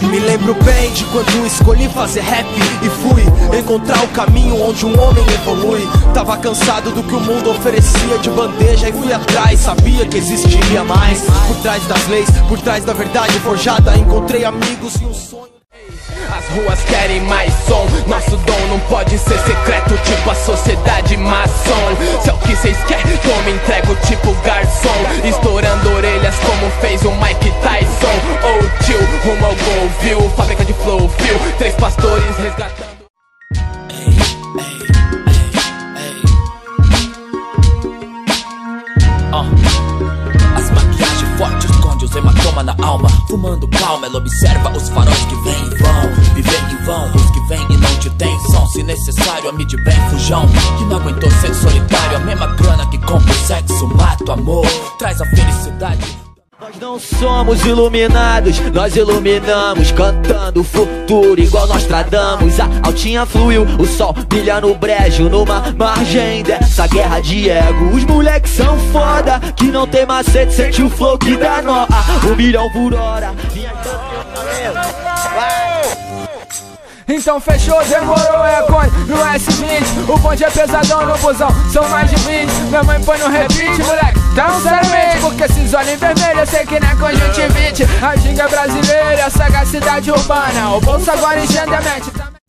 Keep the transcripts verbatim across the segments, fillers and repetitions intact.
Me lembro bem de quando escolhi fazer rap e fui encontrar o caminho onde um homem evolui. Tava cansado do que o mundo oferecia de bandeja e fui atrás, sabia que existiria mais. Por trás das leis, por trás da verdade forjada, encontrei amigos e um sonho. As ruas querem mais som, nosso dom não pode ser secreto, tipo a sociedade maçom. Se é o que cês quer, toma, entrego tipo garçom, estourando orelhas como fez o Mike Tyson. Oh tio, rumo ao gol, viu? Fábrica de flow, fio, três pastores resgatando. As maquiagens fortes esconde os hematomas na alma. Fumando calma, ela observa os faróis que vêm e vão. Viver em vão, os que vêm e não te tem som. Se necessário, ame de bem fujão, que não aguentou ser solitário. A mesma grana que compra o sexo, mata o amor, traz a felicidade. Nós não somos iluminados, nós iluminamos, cantando o futuro igual nós tradamos. A altinha fluiu, o sol brilha no brejo, numa margem dessa guerra de ego. Os moleques são foda, que não tem macete, sente o flow que dá nó. Ah, um milhão por hora. Então fechou, demorou, é cone no S vinte. O bonde é pesadão no busão, são mais de vinte. Minha mãe põe no repeat, moleque, tão seriamente. Porque esses olhos vermelhos eu sei que não é conjuntivite. A ginga brasileira, sagacidade urbana, o bolso agora enchendo a mente.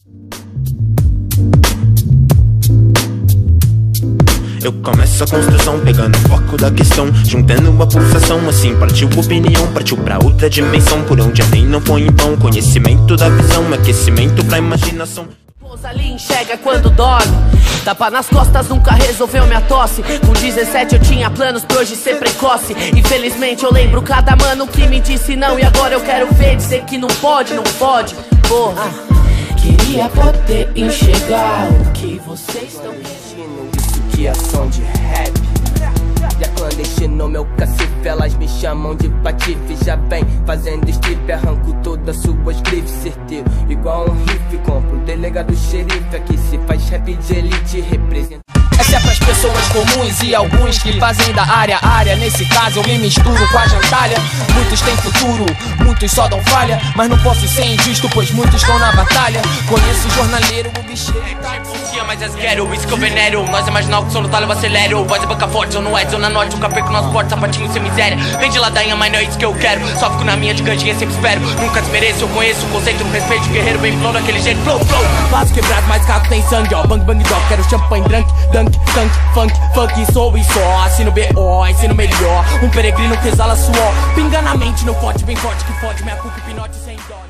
Eu começo a construção, pegando o foco da questão, juntando uma pulsação, assim partiu opinião, partiu pra outra dimensão. Por onde vem não põe em vão, conhecimento da visão, aquecimento pra imaginação. Pousa ali, enxerga quando dorme, tapa nas costas nunca resolveu minha tosse. Com dezessete eu tinha planos pra hoje ser precoce. Infelizmente eu lembro cada mano que me disse não, e agora eu quero ver dizer que não pode, não pode, porra. Queria poder enxergar o que vocês estão pedindo, isso que é som de rap. Já clandestino meu cacife, elas me chamam de patife. Já vem fazendo strip, arranco todas suas grifes. Certeiro, igual um riff, compro o delegado xerife. Aqui se faz rap de elite, representa. Essa é pras pessoas comuns e alguns que fazem da área área. Nesse caso eu me misturo com a jantalha. Muitos têm futuro, muitos só dão falha. Mas não posso ser injusto, pois muitos estão na batalha. Conheço o jornaleiro, o bicheiro Confia, mas as quero, isso que eu venero. Nós é marginal que sou no talo, eu acelero. Voz é banca forte, zona oeste, zona norte. O capê com nosso porte, sapatinho sem miséria. Vem de ladainha, mas não é isso que eu quero. Só fico na minha de cantinha, sempre espero. Nunca desmereço, eu conheço o conceito, no respeito. Guerreiro bem flow, daquele jeito, flow, flow. Faço quebrado, mas carro tem sangue, ó. Bang, bang, dog, quero champanhe, drunk, dunk, tank, funk, funk, sou e só. Assino B O, ensino melhor. Um peregrino que exala suor. Pinga na mente, no forte, bem forte que fode. Minha culpa, hipnote sem dó.